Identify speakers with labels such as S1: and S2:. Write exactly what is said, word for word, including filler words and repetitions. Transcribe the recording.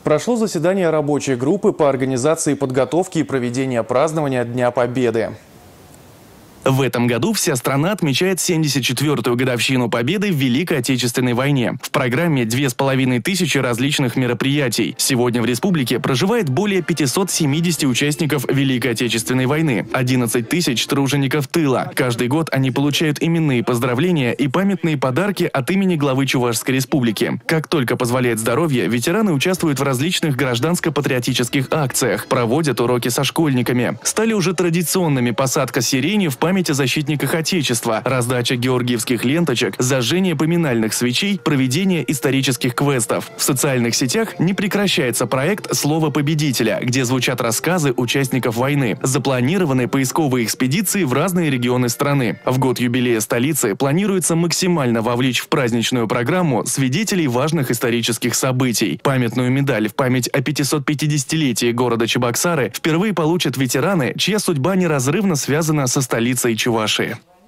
S1: Прошло заседание рабочей группы по организации подготовки и проведения празднования Дня Победы.
S2: В этом году вся страна отмечает семьдесят четвёртую годовщину Победы в Великой Отечественной войне. В программе две с половиной тысячи различных мероприятий. Сегодня в республике проживает более пятисот семидесяти участников Великой Отечественной войны, одиннадцать тысяч тружеников тыла. Каждый год они получают именные поздравления и памятные подарки от имени главы Чувашской республики. Как только позволяет здоровье, ветераны участвуют в различных гражданско-патриотических акциях, проводят уроки со школьниками. Стали уже традиционными посадка сирени в память о защитниках Отечества, раздача георгиевских ленточек, зажжение поминальных свечей, проведение исторических квестов. В социальных сетях не прекращается проект «Слово победителя», где звучат рассказы участников войны. Запланированы поисковые экспедиции в разные регионы страны. В год юбилея столицы планируется максимально вовлечь в праздничную программу свидетелей важных исторических событий. Памятную медаль в память о пятисотпятидесятилетии города Чебоксары впервые получат ветераны, чья судьба неразрывно связана со столицей Чувашии.